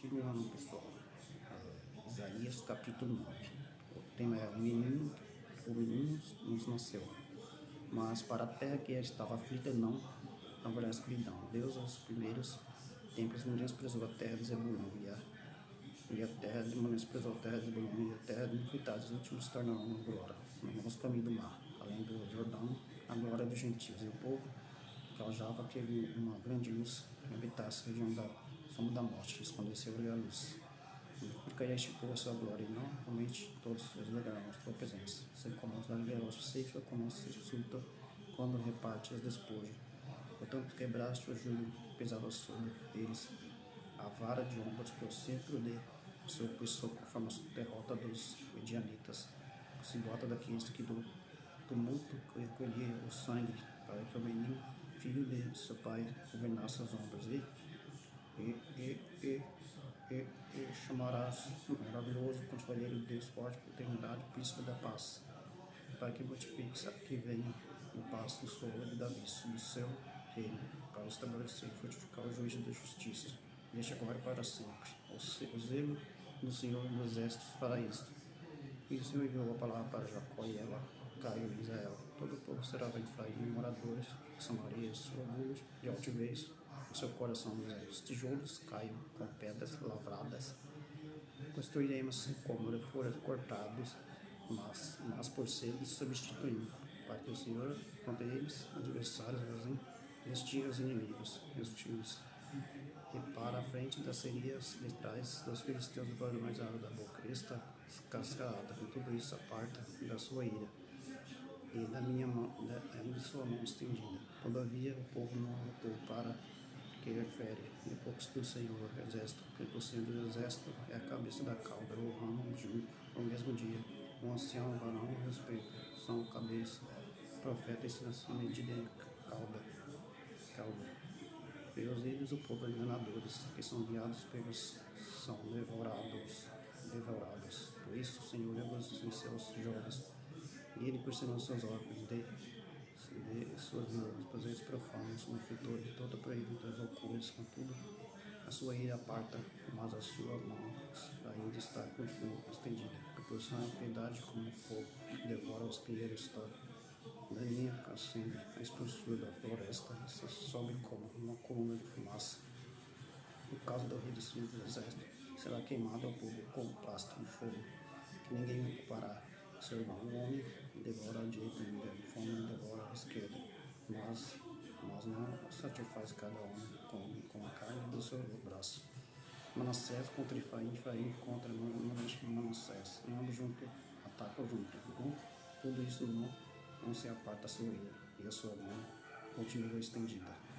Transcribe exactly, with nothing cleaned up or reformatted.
Continuando, pessoal, é, Isaías capítulo nove. O tema é: o menino, o menino nos nasceu, mas para a terra que estava aflita não haverá escuridão. Deus, aos primeiros tempos, não desprezou a terra de Zebulon, e a, e a terra de não desprezou a terra de Zebulon, e a terra de Neftalí. Os últimos se tornarão uma glória, no nosso caminho do mar, além do Jordão, a glória dos gentios. E o povo caujava que uma grande luz habitasse a região da sombra da morte, escondeu-se a luz. Porque este povo a sua glória, e não realmente todos os alegrarão a tua presença. Assim como os alegrarão ceifa, como se insulta quando reparte os despojos. Portanto, quebraste o jugo que pesava sobre eles, a vara de ombros que o centro de seu pessoa conforme a derrota dos medianitas. Se bota daqueles que do tumulto recolhia o sangue, para que o menino, filho de seu pai, governasse as ombros. E E, e, e, e, e chamarás maravilhoso, conselheiro, Deus forte, eternidade, príncipe da paz, para que multiplique que venha em paz do solo de Davi, do seu reino, para estabelecer e fortificar o juízo da justiça, deixa agora para sempre. O zelo do Senhor dos Exércitos fará isto. E o Senhor enviou a palavra para Jacó, e ela caiu em Israel. Todo o povo será de Efraim, moradores de Samaria, orgulhos e altivez no seu coração. Os tijolos caiam com pedras lavradas. Construiremos como foram cortados, mas, mas por seres substituímos, para que o Senhor, contra eles, adversários, investigue os inimigos e os times. E para a frente das serias de trás dos filisteus do valor mais alto da boca está cascada, com tudo isso aparta da sua ira e da minha mão, ainda sua mão estendida. Todavia o povo não lutou para que refere, depois do Senhor o exército, porque o Senhor do exército é a cabeça da cauda, o ramo junto, no mesmo dia, um ancião, um varão, um respeito, são cabeça, profeta, ensinação, medida de cauda, cauda. Pelos eles o povo enganadores, que são guiados pelos, são devorados, devorados. Por isso o Senhor regozija em seus jovens, e ele percebeu seus órfãos de, de suas viúvas, pois eles profanos, malfeitor de toda proibida das loucuras, contudo a sua ira aparta, mas a sua mão ainda está continua estendida. Proporciona a piedade como fogo, que devora os pinheiros da linha, acende a espessura da floresta, e sobe como uma coluna de fumaça. No caso do rei do Senhor do exército, será queimado ao povo como pasto de fogo, que ninguém ocupará. Seu irmão, o homem devora a direita, e a fome devora a esquerda, mas, mas não satisfaz cada homem com, com a carne do seu braço. Manassés contra Efraim, Efraim contra Manassés, e ambos juntos atacam junto. Com tudo isso não, não se aparta a sua ira, e a sua mão continua estendida.